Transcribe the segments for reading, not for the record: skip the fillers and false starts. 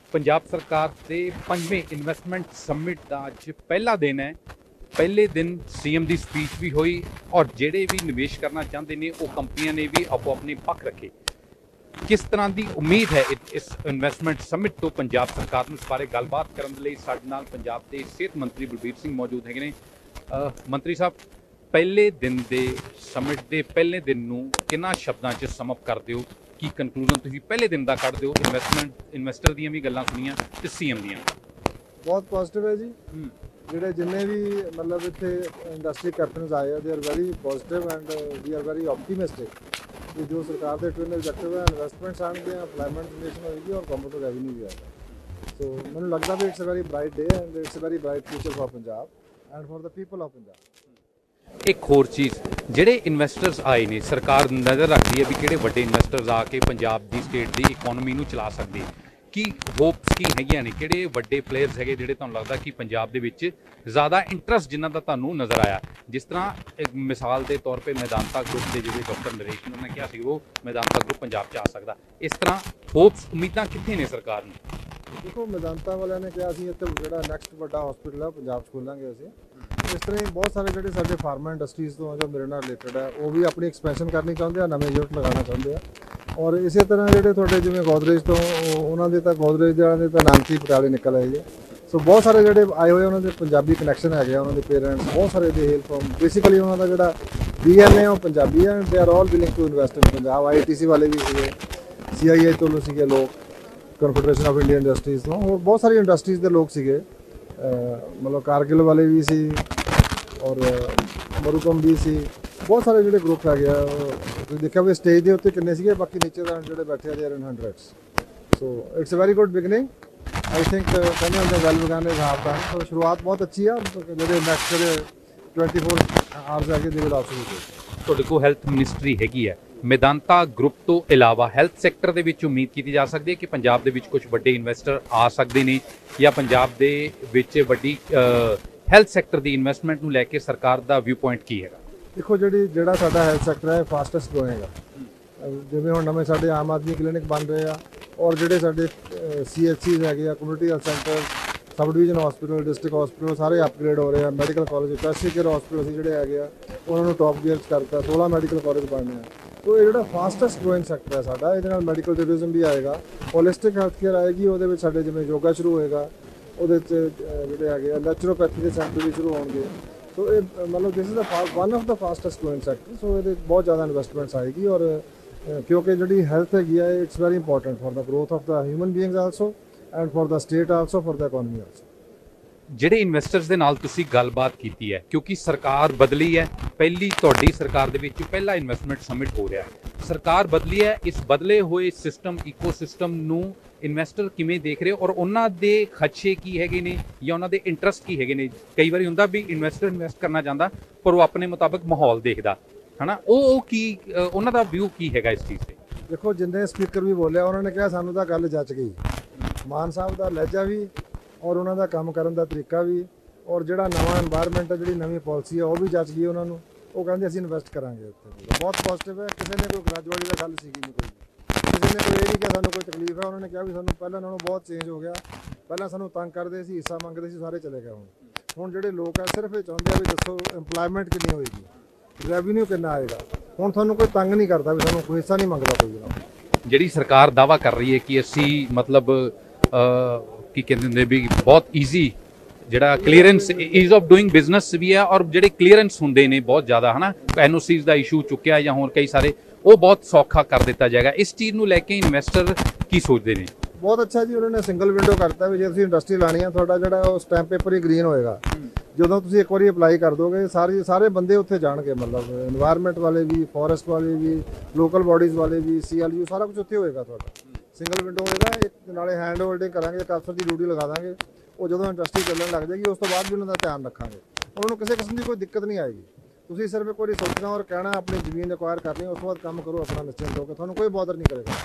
पंजाब सरकार के 5वें इन्वेस्टमेंट समिट का अज पहला दिन है। पहले दिन सीएम की स्पीच भी हुई और जेडे भी निवेश करना चाहते हैं वो कंपनियां ने भी आपो अपने पक्ष रखे। किस तरह की उम्मीद है इस इन्वेस्टमेंट समिट तो पंजाब सरकार को? इस बारे गलबात करने लई साडे नाल पंजाब के सेहत मंत्री बलबीर सिंह मौजूद है। मंत्री साहब, पहले दिन के समिट के पहले दिन नूं किन्ना शब्दां च समअप करते हो कि कंक्लूजन तुसीं पहले दिन का कढ़ दो? इन्वेस्टर ਦੀਆਂ ਵੀ ਗੱਲਾਂ ਸੁਣੀਆਂ ਤੇ ਸੀਐਮ ਦੀਆਂ। बहुत पॉजिटिव है जी। ਜਿਹੜੇ ਜਿੰਨੇ ਵੀ ਮਤਲਬ ਇੱਥੇ ਇੰਡਸਟਰੀ ਕੈਪਟਨਸ ਆਏ ਆ, they are very positive and we are very optimistic ਕਿ ਜੋ ਸਰਕਾਰ ਦੇ ਟਵਿਨ ਆਬਜੈਕਟਿਵ ਹੈ, ਇਨਵੈਸਟਮੈਂਟਸ ਆਉਣਗੇ, ਐਮਪਲਾਇਮੈਂਟ ਕ੍ਰੀਏਸ਼ਨ ਹੋਏਗੀ ਔਰ ਗਵਰਨਮੈਂਟ ਨੂੰ ਰੈਵਨਿਊ ਵੀ ਆਏਗਾ। ਸੋ ਮੈਨੂੰ ਲੱਗਦਾ ਵੀ it's a very bright day and it's a very bright future for Punjab and for the people of Punjab. एक होर चीज़, ਜਿਹੜੇ ਇਨਵੈਸਟਰਸ ਆਏ ਨੇ, ਸਰਕਾਰ ਨਜ਼ਰ ਰੱਖਦੀ ਹੈ ਵੀ ਕਿਹੜੇ ਵੱਡੇ ਇਨਵੈਸਟਰਸ ਆ ਕੇ ਪੰਜਾਬ ਦੀ ਸਟੇਟ ਦੀ ਇਕਨੋਮੀ ਨੂੰ ਚਲਾ ਸਕਦੇ। ਕੀ ਹੋਪਸ ਕੀ ਹੈਗੀਆਂ ਨੇ, ਕਿਹੜੇ ਵੱਡੇ ਪਲੇਅਰਸ ਹੈਗੇ ਜਿਹੜੇ ਤੁਹਾਨੂੰ ਲੱਗਦਾ ਕਿ ਪੰਜਾਬ ਦੇ ਵਿੱਚ ਜ਼ਿਆਦਾ ਇੰਟਰਸਟ ਜਿਨ੍ਹਾਂ ਦਾ ਤੁਹਾਨੂੰ ਨਜ਼ਰ ਆਇਆ? ਜਿਸ ਤਰ੍ਹਾਂ ਇੱਕ ਮਿਸਾਲ ਦੇ ਤੌਰ 'ਤੇ ਮੈਦਾਂਤਾ ਗਰੁੱਪ ਦੇ ਜਿਹੜੇ ਡਾਕਟਰ ਨਰੇਸ਼ ਉਹਨਾਂ ਨੇ ਕਿਹਾ ਸੀ ਉਹ ਮੈਦਾਂਤਾ ਗਰੁੱਪ ਪੰਜਾਬ 'ਚ ਆ ਸਕਦਾ। ਇਸ ਤਰ੍ਹਾਂ ਹੋਪਸ ਉਮੀਦਾਂ ਕਿੱਥੇ ਨੇ ਸਰਕਾਰ ਨੂੰ? ਦੇਖੋ, ਮੈਦਾਂਤਾ ਵਾਲਿਆਂ ਨੇ ਕਿਹਾ ਸੀ ਇੱਥੇ ਜਿਹੜਾ ਨੈਕਸਟ ਵੱਡਾ ਹਸਪੀਟਲ ਹੈ ਪੰਜਾਬ 'ਚ ਖੋਲਾਂਗੇ ਅਸੀਂ। ਇਸ ਤਰ੍ਹਾਂ ਹੀ ਬਹੁਤ ਸਾਰੇ ਜਿਹੜੇ ਸਾਡੇ ਫਾਰਮਾ ਇੰਡਸਟਰੀਜ਼ ਤੋਂ ਜੋ ਮੇਰੇ ਨਾਲ ਰਿਲੇਟਡ ਹੈ ਉਹ ਵੀ ਆਪਣੀ ਐਕਸਪੈਂਸ਼ਨ ਕਰਨੀ ਚਾਹੁੰਦੇ ਆ, ਨਵੇਂ ਯੂਨਿਟ ਲਗਾਉਣਾ ਚਾਹੁੰਦੇ ਆ। ਔਰ ਇਸੇ ਤਰ੍ਹਾਂ ਜਿਹੜੇ ਤੁਹਾਡੇ ਜਿਵੇਂ ਗੋਦਰੇਜ ਤੋਂ ਉਹਨਾਂ ਦੇ ਤਾਂ ਗੋਦਰੇਜ ਦੇ ਵਾਲਿਆਂ ਦੇ ਤਾਂ ਨਾਨਕੀ ਪਟਿਆਲੇ ਨਿਕਲ ਆਏ ਜੀ। ਸੋ ਬਹੁਤ ਸਾਰੇ ਜਿਹੜੇ ਆਏ ਹੋਏ ਉਹਨਾਂ ਦੇ ਪੰਜਾਬੀ ਕਨੈਕਸ਼ਨ ਹੈਗੇ ਆ, ਉਹਨਾਂ ਦੇ ਪੇਰੈਂਟਸ ਬਹੁਤ ਸਾਰੇ ਦੇ ਹੇਲ ਫਰੋਮ ਬੇਸਿਕਲੀ ਉਹਨਾਂ ਦਾ ਜਿਹੜਾ ਡੀਐਨਏ ਉਹ ਪੰਜਾਬੀ ਹੈ। They are all willing to invest in Punjab. ITC ਵਾਲੇ ਵੀ ਸੀਗੇ, ਸੀਆਈਆਈ ਤੋਂ ਸੀਗੇ ਲੋਕ, ਕਨਫੈਡਰੇਸ਼ਨ ਆਫ ਇੰਡੀਅਨ ਇੰਡਸਟਰੀਜ਼ ਤੋਂ, ਹੋਰ ਬਹੁਤ ਸਾਰੀ ਇੰਡਸਟਰੀਜ਼ ਦੇ ਲੋਕ ਸੀਗੇ। ਮਤਲਬ ਕਾਰਗਿਲ ਵਾਲੇ ਵੀ ਸੀ ਔਰ ਮਰੂਕਮ ਵੀ ਸੀ। ਬਹੁਤ ਸਾਰੇ ਜਿਹੜੇ ਗਰੁੱਪ ਹੈਗੇ ਆ, ਤੁਸੀਂ ਦੇਖਿਆ ਵੀ ਸਟੇਜ ਦੇ ਉੱਤੇ ਕਿੰਨੇ ਸੀਗੇ, ਬਾਕੀ ਨੀਚੇ ਦਾ ਜਿਹੜੇ ਬੈਠੇ ਆ they are in hundreds. So it's a very good beginning. I think ਕਹਿੰਦੇ ਹੁੰਦੇ ਗੱਲ ਬਗਾਨੇ ਹਿਸਾਬ ਦਾ। ਸੋ ਸ਼ੁਰੂਆਤ ਬਹੁਤ ਅੱਛੀ ਆ। ਜਿਹੜੇ ਨੈਕਸਟ ਜਿਹੜੇ 24 ਆਵਰਸ ਹੈਗੇ ਦੇ ਵਿਲ ਆਲਸੋ ਬੀ। ਤੁਹਾਡੇ ਕੋਲ ਹੈਲਥ ਮਿਨਿਸਟਰੀ ਹੈਗੀ ਹੈ, ਮੈਦਾਂਤਾ ਗਰੁੱਪ ਤੋਂ ਇਲਾਵਾ ਹੈਲਥ ਸੈਕਟਰ ਦੇ ਵਿੱਚ ਉਮੀਦ ਕੀਤੀ ਜਾ ਸਕਦੀ ਹੈ ਕਿ ਪੰਜਾਬ ਦੇ ਵਿੱਚ ਕੁਝ ਵੱਡੇ ਇਨਵੈਸਟਰ ਆ ਸਕਦੇ ਨੇ, ਜਾਂ ਪੰਜਾਬ ਦੇ ਵਿੱਚ ਵੱਡੀ ਹੈਲਥ ਸੈਕਟਰ ਦੀ ਇਨਵੈਸਟਮੈਂਟ ਨੂੰ ਲੈ ਕੇ ਸਰਕਾਰ ਦਾ ਵਿਊ ਪੁਆਇੰਟ ਕੀ ਹੈਗਾ? ਦੇਖੋ, ਜਿਹੜਾ ਸਾਡਾ ਹੈਲਥ ਸੈਕਟਰ ਹੈ ਫਾਸਟੈਸਟ ਗਰੋਇੰਗ ਆ। ਜਿਵੇਂ ਹੁਣ ਨਵੇਂ ਸਾਡੇ ਆਮ ਆਦਮੀ ਕਲੀਨਿਕ ਬਣ ਰਹੇ ਆ, ਔਰ ਜਿਹੜੇ ਸਾਡੇ CHCs ਹੈਗੇ ਆ, community health centre, sub division hospital, district hospital, ਸਾਰੇ ਅਪਗ੍ਰੇਡ ਹੋ ਰਹੇ ਆ। Medical college, tertiary care hospital ਅਸੀਂ ਜਿਹੜੇ ਹੈਗੇ ਆ ਉਹਨਾਂ ਨੂੰ ਟੌਪ ਗੀਅਰ 'ਚ ਕਰਤਾ। 16 ਮੈਡੀਕਲ ਕਾਲਜ ਬਣਨੇ ਆ। ਸੋ ਇਹ ਜਿਹੜਾ ਫਾਸਟੈਸਟ ਗਰੋਇੰਗ ਸੈਕਟਰ ਹੈ ਸਾਡਾ, ਇਹਦੇ ਨਾਲ ਮੈਡੀਕਲ ਟੂਰਿਜ਼ਮ ਵੀ ਆਏਗਾ, ਹੋਲਿਸਟਿਕ ਹੈਲਥ ਕੇਅਰ ਆਏਗੀ। ਉਹਦੇ ਵਿੱਚ ਸਾਡੇ ਜਿਵੇਂ ਯੋਗਾ ਸ਼ੁਰੂ ਹੋਏਗਾ, ਉਹਦੇ 'ਚ ਜਿਹੜੇ ਹੈਗੇ ਆ ਨੈਚੁਰੋਪੈਥੀ ਦੇ ਸੈਂਟਰ ਵੀ ਸ਼ੁਰੂ ਹੋਣਗੇ। ਸੋ ਇਹ ਮਤਲਬ this is one of the fastest growing sector. So ਇਹਦੇ ਬਹੁਤ ਜ਼ਿਆਦਾ ਇਨਵੈਸਟਮੈਂਟਸ ਆਏਗੀ ਔਰ ਕਿਉਂਕਿ ਜਿਹੜੀ ਹੈਲਥ ਹੈਗੀ ਆ, it's very important for the growth of the human beings also and for the state also, for the economy also. ਜਿਹੜੇ ਇਨਵੈਸਟਰਸ ਦੇ ਨਾਲ ਤੁਸੀਂ ਗੱਲਬਾਤ ਕੀਤੀ ਹੈ, ਕਿਉਂਕਿ ਸਰਕਾਰ ਬਦਲੀ ਹੈ, ਪਹਿਲੀ ਤੁਹਾਡੀ ਸਰਕਾਰ ਦੇ ਵਿੱਚ ਪਹਿਲਾ ਇਨਵੈਸਟਮੈਂਟ ਸમિਟ ਹੋ ਰਿਹਾ ਹੈ, ਸਰਕਾਰ ਬਦਲੀ ਹੈ, ਇਸ ਬਦਲੇ ਹੋਏ ਸਿਸਟਮ ਇਕੋਸਿਸਟਮ ਨੂੰ ਇਨਵੈਸਟਰ ਕਿਵੇਂ ਦੇਖ ਰਹੇ ਔਰ ਉਹਨਾਂ ਦੇ ਖਦਸ਼ੇ ਕੀ ਹੈਗੇ ਨੇ ਜਾਂ ਉਹਨਾਂ ਦੇ ਇੰਟਰਸਟ ਕੀ ਹੈਗੇ ਨੇ? ਕਈ ਵਾਰੀ ਹੁੰਦਾ ਵੀ ਇਨਵੈਸਟਰ ਇਨਵੈਸਟ ਕਰਨਾ ਚਾਹੁੰਦਾ ਪਰ ਉਹ ਆਪਣੇ ਮੁਤਾਬਕ ਮਾਹੌਲ ਦੇਖਦਾ ਹੈ ਨਾ, ਉਹ ਕੀ ਉਹਨਾਂ ਦਾ ਵਿਊ ਕੀ ਹੈਗਾ ਇਸ ਚੀਜ਼ 'ਤੇ? ਦੇਖੋ, ਜਿੰਨੇ ਸਪੀਕਰ ਵੀ ਬੋਲਿਆ ਉਹਨਾਂ ਨੇ ਕਿਹਾ ਸਾਨੂੰ ਤਾਂ ਗੱਲ ਜੱਚ ਗਈ। ਮਾਨ ਸਾਹਿਬ ਦਾ ਲਹਿਜਾ ਵੀ ਔਰ ਉਹਨਾਂ ਦਾ ਕੰਮ ਕਰਨ ਦਾ ਤਰੀਕਾ ਵੀ, ਔਰ ਜਿਹੜਾ ਨਵਾਂ এনवायरमेंट ਹੈ, ਜਿਹੜੀ ਨਵੀਂ ਪਾਲਿਸੀ ਹੈ ਉਹ ਵੀ ਜੱਚ ਗਈ ਉਹਨਾਂ ਨੂੰ। ਉਹ ਕਹਿੰਦੇ ਅਸੀਂ ਇਨਵੈਸਟ ਕਰਾਂਗੇ ਉੱਥੇ। ਬਹੁਤ ਪੋਜ਼ਿਟਿਵ ਹੈ। ਕਿਸੇ ਨੇ ਕੋਈ ਗ੍ਰੈਜੂਏਟੀ ਦਾ ਗੱਲ ਸੀਗੀ ਨਹੀਂ, ਕਿਸੇ ਨੇ ਕੋਈ ਇਹ ਨਹੀਂ ਕਿਹਾ ਸਾਨੂੰ ਕੋਈ ਤਕਲੀਫ ਹੈ। ਉਹਨਾਂ ਨੇ ਕਿਹਾ ਵੀ ਸਾਨੂੰ ਪਹਿਲਾਂ ਨਾਲੋਂ ਬਹੁਤ ਚੇਂਜ ਹੋ ਗਿਆ। ਪਹਿਲਾਂ ਸਾਨੂੰ ਤੰਗ ਕਰਦੇ ਸੀ, ਹਿੱਸਾ ਮੰਗਦੇ ਸੀ, ਸਾਰੇ ਚਲੇ ਗਏ। ਹੁਣ ਜਿਹੜੇ ਲੋਕ ਆ ਸਿਰਫ ਇਹ ਚਾਹੁੰਦੇ ਆ ਵੀ ਦੱਸੋ ਇੰਪਲਾਇਮੈਂਟ ਕਿੰਨੀ ਹੋਏਗੀ, ਰੈਵਨਿਊ ਕਿੰਨਾ ਆਏਗਾ। ਹੁਣ ਤੁਹਾਨੂੰ ਕੋਈ ਤੰਗ ਨਹੀਂ ਕਰਦਾ ਵੀ ਸਾਨੂੰ ਕੋਈ ਹਿੱਸਾ ਨਹੀਂ ਮੰਗਦਾ ਕੋਈ ਜਨਾਬ। ਜਿਹੜੀ ਸਰਕਾਰ ਦਾਅਵਾ ਕਰ ਰਹੀ ਹੈ ਕਿ ਅਸੀਂ ਮਤਲਬ ਕੀ ਕਹਿੰਦੇ ਹੁੰਦੇ ਵੀ ਬਹੁਤ ਈਜ਼ੀ ਜਿਹੜਾ clearance, ease of doing business ਵੀ ਹੈ, ਔਰ ਜਿਹੜੇ ਕਲੀਅਰੈਂਸ ਹੁੰਦੇ ਨੇ ਬਹੁਤ ਜ਼ਿਆਦਾ ਹੈ ਨਾ, NOCs ਦਾ ਇਸ਼ੂ ਚੁੱਕਿਆ ਜਾਂ ਹੋਰ ਕਈ ਸਾਰੇ, ਉਹ ਬਹੁਤ ਸੌਖਾ ਕਰ ਦਿੱਤਾ ਜਾਏਗਾ। ਇਸ ਚੀਜ਼ ਨੂੰ ਲੈ ਕੇ ਇਨਵੈਸਟਰ ਕੀ ਸੋਚਦੇ ਨੇ? ਬਹੁਤ ਅੱਛਾ ਜੀ, ਉਹਨਾਂ ਨੇ ਸਿੰਗਲ ਵਿੰਡੋ ਕਰਤਾ ਵੀ ਜੇ ਤੁਸੀਂ ਇੰਡਸਟਰੀ ਲਾਣੀ ਆ, ਤੁਹਾਡਾ ਜਿਹੜਾ ਉਹ ਸਟੈਂਪ ਪੇਪਰ ਹੀ ਗ੍ਰੀਨ ਹੋਏਗਾ। ਜਦੋਂ ਤੁਸੀਂ ਇੱਕ ਵਾਰੀ ਅਪਲਾਈ ਕਰ ਦੋਗੇ, ਸਾਰੇ ਬੰਦੇ ਉੱਥੇ ਜਾਣਗੇ। ਮਤਲਬ এনवायरमेंट ਵਾਲੇ ਵੀ, ਫੋਰੈਸਟ ਵਾਲੇ ਵੀ, ਲੋਕਲ ਬਾਡੀਜ਼ ਵਾਲੇ ਵੀ, CLU, ਸਾਰਾ ਕੁਝ ਉੱਥੇ ਹੋਏਗਾ। ਤੁਹਾਡਾ ਸਿੰਗਲ ਵਿੰਡੋ ਹੋਏਗਾ। ਇੱਕ ਨਾਲੇ ਹੈਂਡ ਹੋਲਡਿੰਗ ਕਰਾਂਗੇ, ਇੱਕ ਅਫਸਰ ਦੀ ਡਿਊਟੀ ਲਗਾ ਦਾਂਗੇ। ਉਹ ਜਦੋਂ ਇੰਡਸਟਰੀ ਚੱਲਣ ਲੱਗ ਜਾਏਗੀ ਉਸ ਤੋਂ ਬਾਅਦ ਵੀ ਉਹਨਾਂ ਦਾ ਧਿਆਨ ਰੱਖਾਂਗੇ। ਉਹਨਾਂ ਨੂੰ ਕਿਸੇ ਕਿਸਮ ਦੀ ਕੋਈ ਦਿੱਕਤ ਨਹੀਂ ਆਏਗੀ। ਤੁਸੀਂ ਸਿਰਫ ਇੱਕ ਵਾਰੀ ਸੋਚਣਾ ਔਰ ਕਹਿਣਾ ਆਪਣੀ ਜ਼ਮੀਨ ਐਕਵਾਇਰ ਕਰਨੀ, ਉਸ ਤੋਂ ਬਾਅਦ ਕੰਮ ਕਰੋ ਆਪਣਾ ਨਿਸ਼ਚਿੰਤ ਹੋ ਕੇ, ਤੁਹਾਨੂੰ ਕੋਈ ਬੋਦਰ ਨਹੀਂ ਕਰੇਗਾ।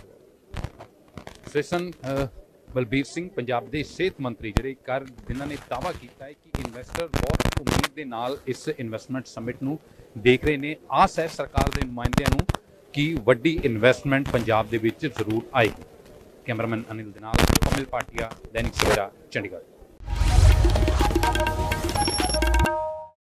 ਸੈਸ਼ਨ ਬਲਬੀਰ ਸਿੰਘ ਪੰਜਾਬ ਦੇ ਸਿਹਤ ਮੰਤਰੀ ਜਿਹੜੇ ਜਿਨ੍ਹਾਂ ਨੇ ਦਾਅਵਾ ਕੀਤਾ ਹੈ ਕਿ ਇਨਵੈਸਟਰ ਬਹੁਤ ਉਮੀਦ ਦੇ ਨਾਲ ਇਸ ਇਨਵੈਸਟਮੈਂਟ ਸमिट ਨੂੰ ਦੇਖ ਰਹੇ ਨੇ। ਆਸ ਹੈ ਸਰਕਾਰ ਦੇ ਨੁਮਾਇੰਦਿਆਂ ਨੂੰ ਕਿ ਵੱਡੀ ਇਨਵੈਸਟਮੈਂਟ ਪੰਜਾਬ ਦੇ ਵਿੱਚ ਜ਼ਰੂਰ ਆਏਗੀ। ਕੈਮਰਾਮੈਨ ਅਨਿਲ ਦੇ ਨਾਲ ਅਮਿਲ ਪਾਟਿਆ, ਦੈਨਿਕ ਸਵੇਰਾ, ਚੰਡੀਗੜ੍ਹ।